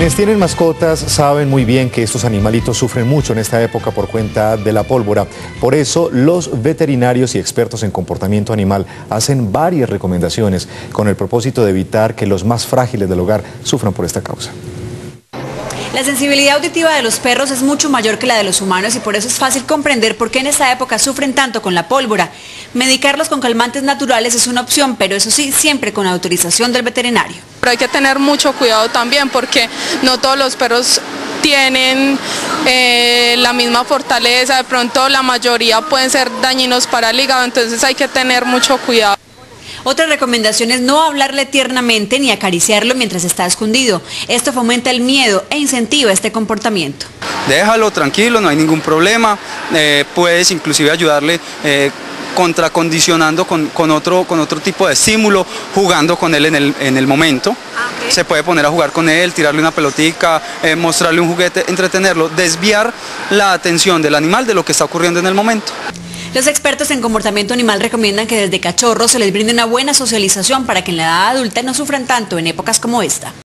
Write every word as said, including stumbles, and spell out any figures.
Quienes tienen mascotas saben muy bien que estos animalitos sufren mucho en esta época por cuenta de la pólvora. Por eso, los veterinarios y expertos en comportamiento animal hacen varias recomendaciones con el propósito de evitar que los más frágiles del hogar sufran por esta causa. La sensibilidad auditiva de los perros es mucho mayor que la de los humanos y por eso es fácil comprender por qué en esta época sufren tanto con la pólvora. Medicarlos con calmantes naturales es una opción, pero eso sí, siempre con autorización del veterinario. Pero hay que tener mucho cuidado también porque no todos los perros tienen eh, la misma fortaleza, de pronto la mayoría pueden ser dañinos para el hígado, entonces hay que tener mucho cuidado. Otra recomendación es no hablarle tiernamente ni acariciarlo mientras está escondido. Esto fomenta el miedo e incentiva este comportamiento. Déjalo tranquilo, no hay ningún problema, eh, puedes inclusive ayudarle eh, contracondicionando con, con, otro, con otro tipo de estímulo, jugando con él en el, en el momento. Okay. Se puede poner a jugar con él, tirarle una pelotica, eh, mostrarle un juguete, entretenerlo, desviar la atención del animal de lo que está ocurriendo en el momento. Los expertos en comportamiento animal recomiendan que desde cachorros se les brinde una buena socialización para que en la edad adulta no sufran tanto en épocas como esta.